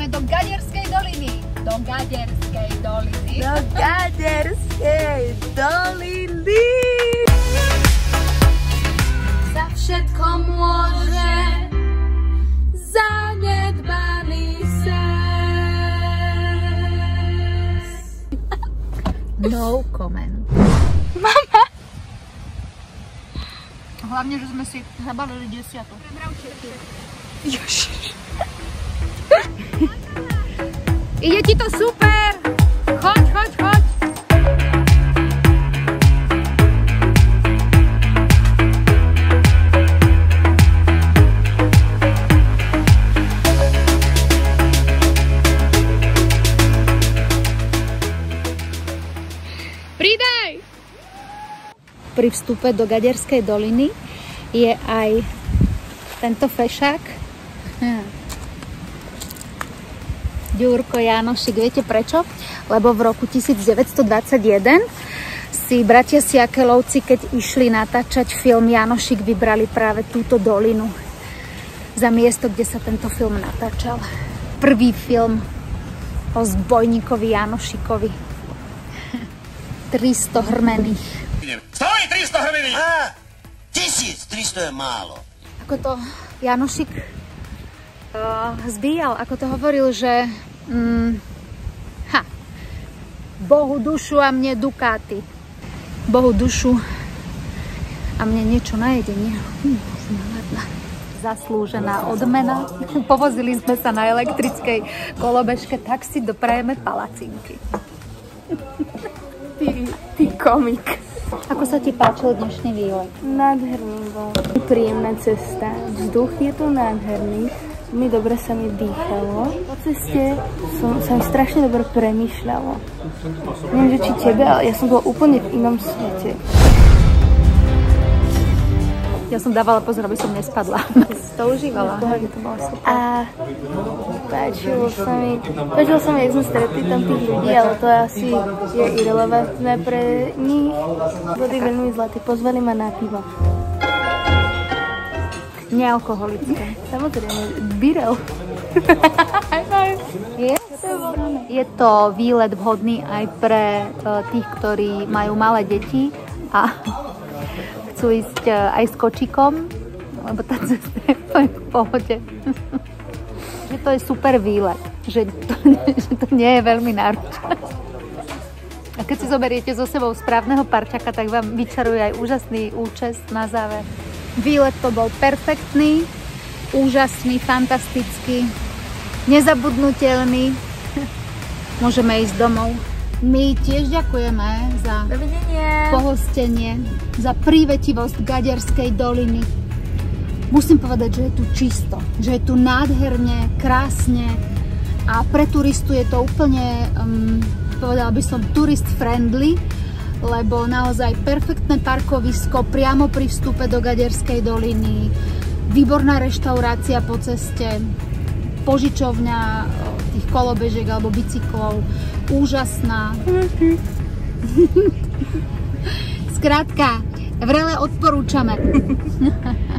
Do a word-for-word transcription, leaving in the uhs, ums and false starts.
ideme do Gaderskej doliny. Do Gaderskej doliny. Do Gaderskej doliny. Za všetko môže zanedbaný ses. No comment. Mama! Hlavne, že sme si zabalili desiatu. Ježiš. Ide ti to super! Choď, choď, choď! Pridaj! Pri vstupe do Gaderskej doliny je aj tento fešák. Hm. Ďurko Jánošik. Viete prečo? Lebo v roku devätnásťstodvadsaťjeden si bratia Siakelovci, keď išli natáčať film Jánošik, vybrali práve túto dolinu za miesto, kde sa tento film natáčal. Prvý film o zbojníkovi Jánošikovi. tristo hrmených. Stoj, tristo hrmených! Á, tisíc, tristo je málo. Ako to Jánošik uh, zbíjal, ako to hovoril, že mm, ha, Bohu dušu a mne dukáty. Bohu dušu a mne niečo na jedenie. Hm, Zaslúžená odmena. Povozili sme sa na elektrickej kolobežke, tak si doprajeme palacinky. Ty, ty komik. Ako sa ti páčil dnešný výlet? Nádherný bol. Príjemná cesta. Vzduch je tu nádherný. Mi dobre sa mi dýchalo. Po ceste som, sa mi strašne dobre premýšľalo. Neviem, že či tebe, ale ja som bola úplne v inom svete. Ja som dávala pozor, aby som nespadla. To užívala. To bolo super. A páčilo sa mi, páčilo sa mi, jak sme stretli tam tých ľudí, ale to asi je irelevantné pre nich. Boli veľmi zlatí, pozvali ma na pivo. Nealkoholické. Samozrejme, birel. Je, je to výlet vhodný aj pre tých, ktorí majú malé deti a chcú ísť aj s kočikom, lebo tá cesta je v pohode. Že to je super výlet, že to, že to nie je veľmi náročné. A keď si zoberiete so sebou správneho parťaka, tak vám vyčaruje aj úžasný účes na záver. Výlet to bol perfektný, úžasný, fantastický, nezabudnutelný. Môžeme ísť domov. My tiež ďakujeme za pohostenie, za prívetivosť Gaderskej doliny. Musím povedať, že je tu čisto, že je tu nádherne, krásne a pre turistu je to úplne, um, povedala by som, turist friendly, lebo naozaj perfektné parkovisko priamo pri vstupe do Gaderskej doliny, výborná reštaurácia po ceste, požičovňa tých kolobežiek alebo bicyklov, úžasná. Skrátka, vrele odporúčame.